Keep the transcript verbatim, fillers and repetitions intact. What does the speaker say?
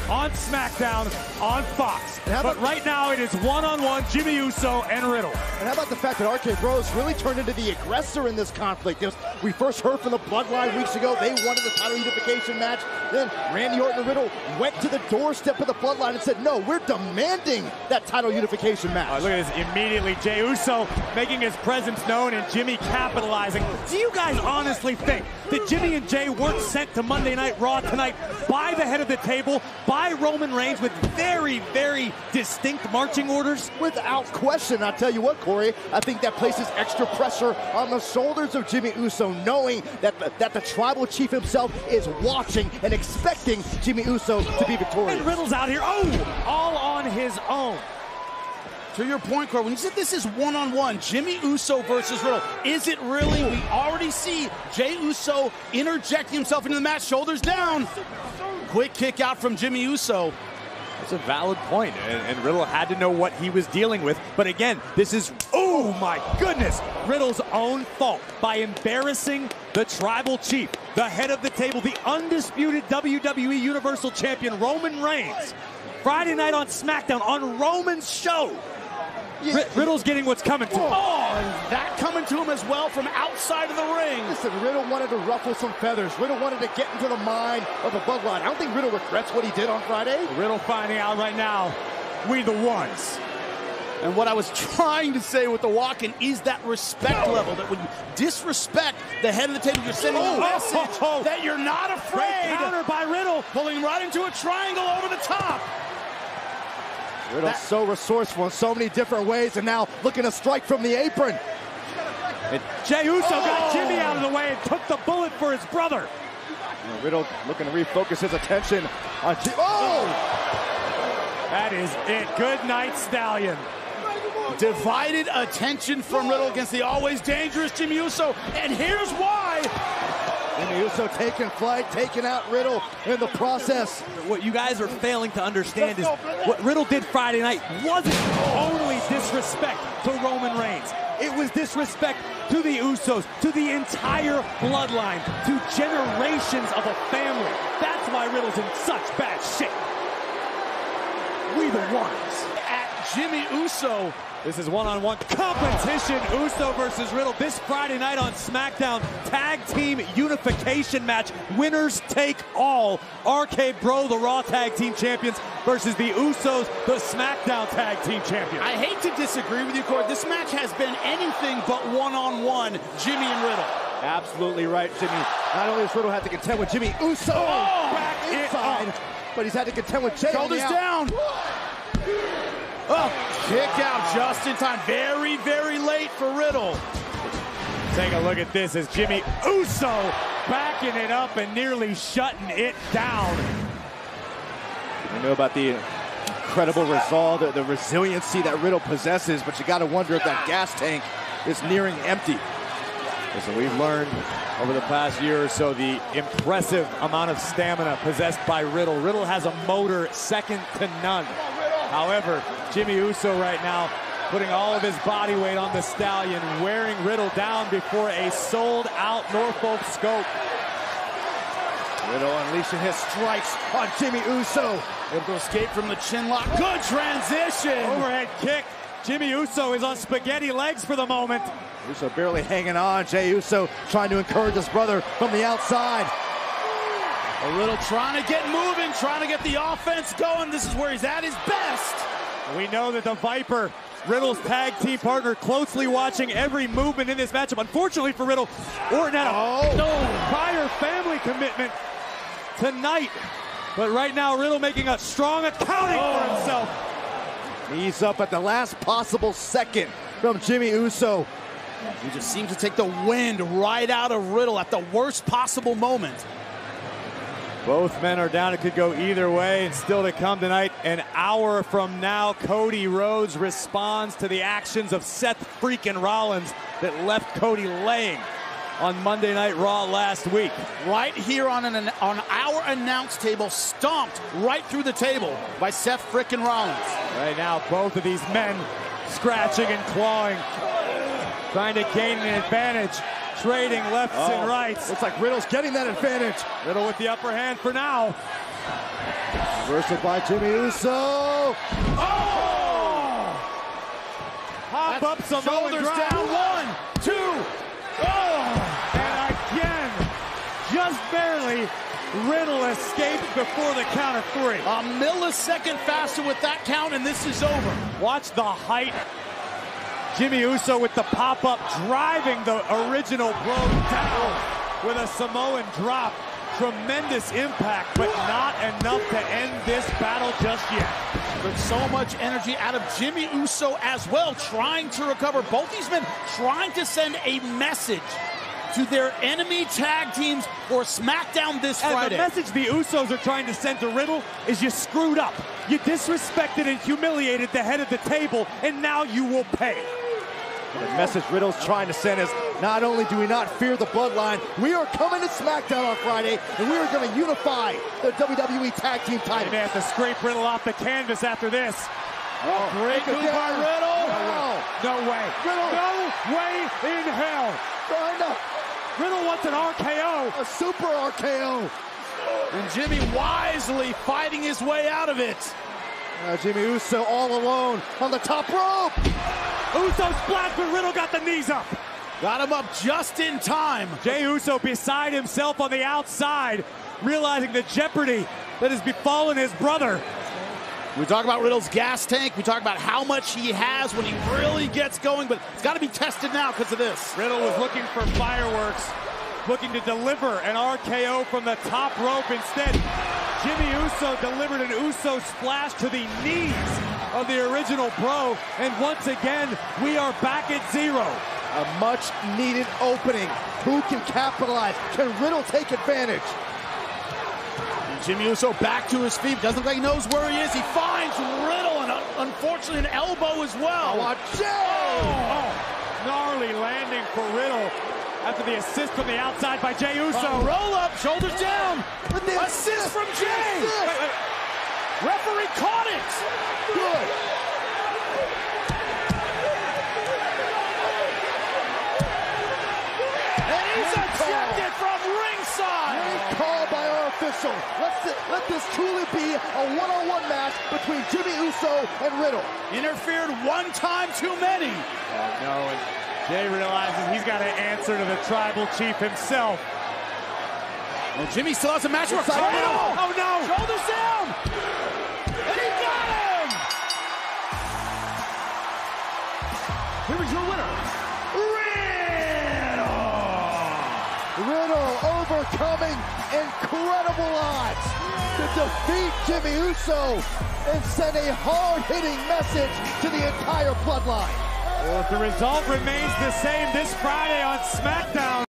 on SmackDown on Fox. But But right now it is one-on-one Jimmy Uso and Riddle. And how about the fact that R K Bros really turned into the aggressor in this conflict? Was, we first heard from the Bloodline weeks ago. They wanted the title unification match. Then Randy Orton and Riddle went to the doorstep of the Bloodline and said, no, we're demanding that title unification match. Uh, look at this, immediately Jey Uso making his presence known and Jimmy capitalizing. Do you guys honestly think that Jimmy and Jey weren't sent to Monday Night Raw tonight by the head of the table, by Roman Reigns, with very, very distinct marching orders? Without question. I'll tell you what, Corey, I think that places extra pressure on the shoulders of Jimmy Uso, knowing that the, that the tribal chief himself is watching and expecting Jimmy Uso to be victorious. And Riddle's out here, oh, all on his own. To your point, Corey, when you said this is one-on-one, Jimmy Uso versus Riddle, is it really? We already see Jey Uso interjecting himself into the match, shoulders down. Quick kick out from Jimmy Uso. It's a valid point, and, and Riddle had to know what he was dealing with. But again, this is, oh my goodness, Riddle's own fault by embarrassing the tribal chief, the head of the table, the undisputed W W E Universal Champion, Roman Reigns. Friday night on SmackDown, on Roman's show. Yeah. Riddle's getting what's coming to him. Oh, and that coming to him as well from outside of the ring. Listen, Riddle wanted to ruffle some feathers. Riddle wanted to get into the mind of the Bloodline. I don't think Riddle regrets what he did on Friday. Riddle finding out right now, we the ones. And what I was trying to say with the walk-in is that respect level, that when you disrespect the head of the table, you're sending Oh, a message oh, oh. that you're not afraid. Great counter by Riddle. Pulling him right into a triangle over the top. Riddle's That- so resourceful in so many different ways, and now looking to strike from the apron. And Jey Uso Oh. got Jimmy out of the way and took the bullet for his brother. You know, Riddle looking to refocus his attention on Jimmy. Oh! That is it. Good night, Stallion. Divided attention from Riddle against the always dangerous Jimmy Uso, and here's why. Jimmy Uso taking flight, taking out Riddle in the process. What you guys are failing to understand is what Riddle did Friday night wasn't only disrespect to Roman Reigns. It was disrespect to the Usos, to the entire bloodline, to generations of a family. That's why Riddle's in such bad shape. We the ones. At Jimmy Uso. This is one-on-one competition. Uso versus Riddle this Friday night on SmackDown. Tag team unification match. Winners take all. R K Bro, the Raw Tag Team Champions, versus the Usos, the SmackDown Tag Team Champions. I hate to disagree with you, Corey. This match has been anything but one-on-one Jimmy and Riddle. Absolutely right, Jimmy. Not only has Riddle had to contend with Jimmy Uso Oh, back inside, but he's had to contend with Jey. Shoulders down. Oh, kick out just in time. Very, very late for Riddle. Take a look at this as Jimmy Uso backing it up and nearly shutting it down. I know about the incredible resolve, the, the resiliency that Riddle possesses, but you got to wonder if that gas tank is nearing empty. Listen, we've learned over the past year or so the impressive amount of stamina possessed by Riddle. Riddle has a motor second to none. However, Jimmy Uso right now putting all of his body weight on the Stallion, wearing Riddle down before a sold-out Norfolk Scope. Riddle unleashing his strikes on Jimmy Uso. Able to escape from the chin lock. Good transition. Overhead kick. Jimmy Uso is on spaghetti legs for the moment. Uso barely hanging on. Jey Uso trying to encourage his brother from the outside. A Riddle trying to get moving, trying to get the offense going. This is where he's at his best. We know that the Viper, Riddle's tag team partner, closely watching every movement in this matchup. Unfortunately for Riddle, Orton had a Oh. no prior family commitment tonight. But right now, Riddle making a strong accounting Oh. for himself. Knees up at the last possible second from Jimmy Uso. He just seems to take the wind right out of Riddle at the worst possible moment. Both men are down. It could go either way. And still to come tonight, an hour from now, Cody Rhodes responds to the actions of Seth freaking Rollins that left Cody laying on Monday Night Raw last week. Right here on an on our announce table, stomped right through the table by Seth frickin' Rollins. Right now, both of these men scratching and clawing, trying to gain an advantage, trading lefts Oh, and rights. Looks like Riddle's getting that advantage. Riddle with the upper hand for now. Reversal by Jimmy Uso. Oh! Hop up, Samoan Shoulders drop. down. One, two. Oh! And again, just barely, Riddle escaped before the count of three. A millisecond faster with that count, and this is over. Watch the height. Jimmy Uso with the pop-up, driving the original Bro down with a Samoan drop. Tremendous impact, but not enough to end this battle just yet. But so much energy out of Jimmy Uso as well, trying to recover. Both these men trying to send a message to their enemy tag teams for SmackDown this And Friday. the message the Usos are trying to send to Riddle is you screwed up. You disrespected and humiliated the head of the table, and now you will pay. The message Riddle's trying to send is, not only do we not fear the bloodline, we are coming to SmackDown on Friday, and we are going to unify the W W E Tag Team They titles. may have to scrape Riddle off the canvas after this. Oh, Great move by Riddle. Wow. No way. Riddle. No way in hell. Trying to Riddle wants an R K O. a super R K O. And Jimmy wisely fighting his way out of it. Uh, Jimmy Uso all alone on the top rope. Uso splash, but Riddle got the knees up. Got him up just in time. Jey Uso beside himself on the outside, realizing the jeopardy that has befallen his brother. We talk about Riddle's gas tank. We talk about how much he has when he really gets going, but it's got to be tested now because of this. Riddle was looking for fireworks, looking to deliver an R K O from the top rope. Instead, Jimmy Uso delivered an Uso splash to the knees of the original Bro, and once again, we are back at zero. A much needed opening. Who can capitalize? Can Riddle take advantage? And Jimmy Uso back to his feet. Doesn't look like he knows where he is. He finds Riddle, and uh, unfortunately an elbow as well. Watch Jey! Oh, gnarly landing for Riddle after the assist from the outside by Jey Uso. Uh, roll up, shoulders down. With the Assist from Jey. Assist. Wait, wait. Referee caught it. Good. And he's Great call. ejected from ringside. Great call by our official. Let's let this truly be a one-on-one match between Jimmy Uso and Riddle. Interfered one time too many. Oh, no, and Jey realizes he's got to answer to the tribal chief himself. Well, Jimmy still has a match for Inside Riddle. Riddle. Oh, no! Shoulders down. And he got him. Here is your winner, Riddle. Riddle overcoming incredible odds to defeat Jimmy Uso and send a hard-hitting message to the entire bloodline. Well, if the result remains the same this Friday on SmackDown,